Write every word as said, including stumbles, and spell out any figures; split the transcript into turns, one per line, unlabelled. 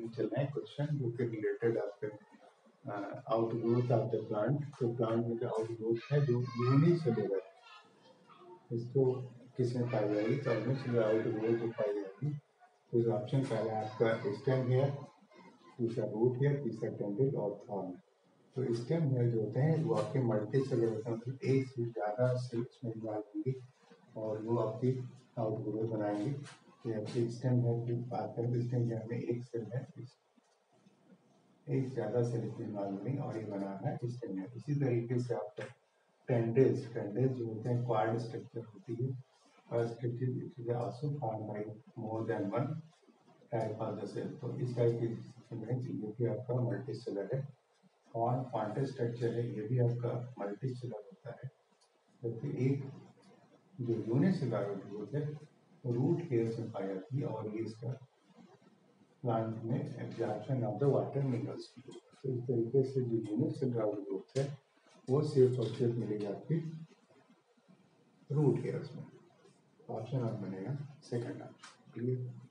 लेके चल रहे हैं क्वेश्चन जो कि रिलेटेड आपके आउटग्रोथ ऑफ द प्लांट। तो प्लांट में जो आउटग्रोथ है जो यूनिसेलुलर है इसको किसमें पाई जाएगी, तो यूनिसेलुलर आउटग्रोथ जो पाई जाएगी तो ऑप्शन पहला आपका स्टेम हेयर, दूसरा रूट हेयर, तीसरा टेंडल और थॉर्न। तो स्टेम हेयर जो होते हैं वो आपके मल्टी सेलर होते हैं, मतलब एक से ज़्यादा सेल्स में इन्वॉल्व होंगी और वो आपकी आउटग्रोथ बनाएंगे। तो आपकी स्टेम हेयर की बात करें तो स्टेम हेयर में एक सेल है, एक ज़्यादा सेल में इन्वॉल्व नहीं और ये बना है स्टेम हेयर। इसी तरीके से आपका टेंडल्स टेंडल्स जो होते हैं क्वाड स्ट्रक्चर होती है और structure also form by more than one type of the cell. तो इस टाइप की जो कि आपका मल्टी सेलर है। और क्वांटम स्ट्रक्चर है ये भी आपका मल्टी सेलर होता है, जबकि एक जो यूनिसेलुलर आउटग्रोथ है रूट हेयर्स में पाई जाती है और ये इसका प्लांट में absorption of the water minerals की। तो इस तरीके से जो यूनिसेलुलर आउटग्रोथ है वो सिर्फ और सिर्फ मिलेगी आपकी रूट हेयर्स में। ऑप्शन आप बनेगा सेकंड ऑप्शन। क्लियर।